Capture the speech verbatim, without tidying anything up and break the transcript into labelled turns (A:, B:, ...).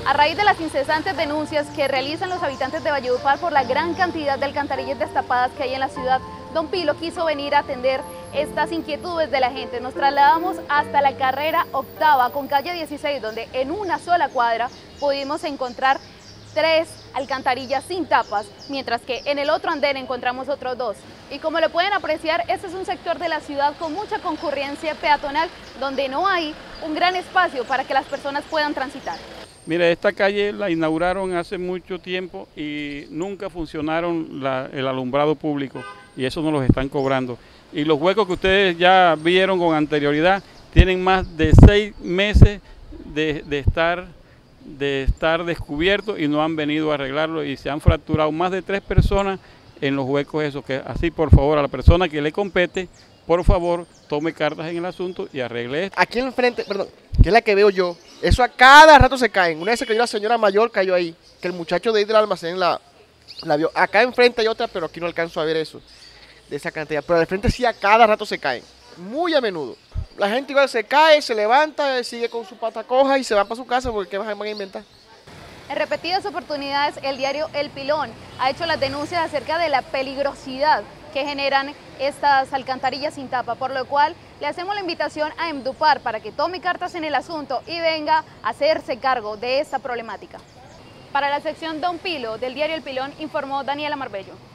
A: A raíz de las incesantes denuncias que realizan los habitantes de Valledupar por la gran cantidad de alcantarillas destapadas que hay en la ciudad, Don Pilo quiso venir a atender estas inquietudes de la gente. Nos trasladamos hasta la carrera octava con calle dieciséis, donde en una sola cuadra pudimos encontrar tres alcantarillas sin tapas, mientras que en el otro andén encontramos otros dos. Y como lo pueden apreciar, este es un sector de la ciudad con mucha concurrencia peatonal, donde no hay un gran espacio para que las personas puedan transitar.
B: Mire, esta calle la inauguraron hace mucho tiempo y nunca funcionaron la, el alumbrado público, y eso nos los están cobrando. Y los huecos que ustedes ya vieron con anterioridad tienen más de seis meses de, de estar de estar descubiertos y no han venido a arreglarlo, y se han fracturado más de tres personas en los huecos esos. Que así, por favor, a la persona que le compete, por favor, tome cartas en el asunto y arregle esto.
C: Aquí en el frente, perdón, que es la que veo yo, eso a cada rato se caen. Una vez se cayó la señora mayor, cayó ahí, que el muchacho de ahí del almacén la, la vio. Acá enfrente hay otra, pero aquí no alcanzo a ver eso, de esa cantidad. Pero al frente sí a cada rato se caen, muy a menudo. La gente igual se cae, se levanta, sigue con su pata coja y se va para su casa, porque ¿qué van a inventar?
A: En repetidas oportunidades, el diario El Pilón ha hecho las denuncias acerca de la peligrosidad que generan estas alcantarillas sin tapa, por lo cual le hacemos la invitación a Emdupar para que tome cartas en el asunto y venga a hacerse cargo de esta problemática. Para la sección Don Pilo del diario El Pilón, informó Daniela Marbello.